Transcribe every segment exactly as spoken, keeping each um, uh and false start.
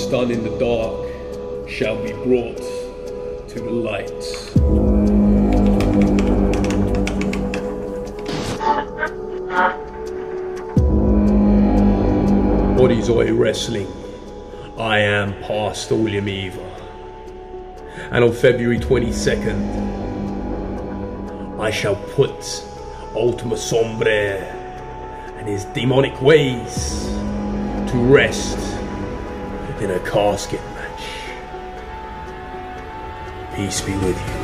what's done in the dark shall be brought to the light. What is Oi Wrestling? I am Pastor William Eaver. And on February twenty-second, I shall put Ultima Sombra and his demonic ways to rest in a casket match. Peace be with you.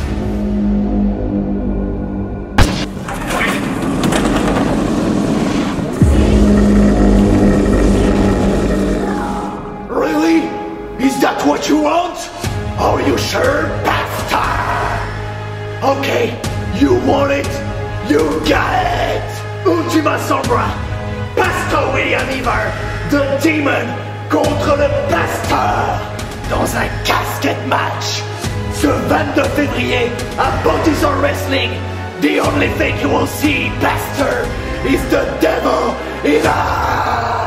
Is that what you want? Are you sure, Pastor? Okay, you want it, you got it! Ultima Sombra, Pastor William Eaver, the demon contre le Pasteur, dans un casket match. Ce vingt-deux février, à Baptiste Wrestling, the only thing you will see, Pastor, is the devil in us!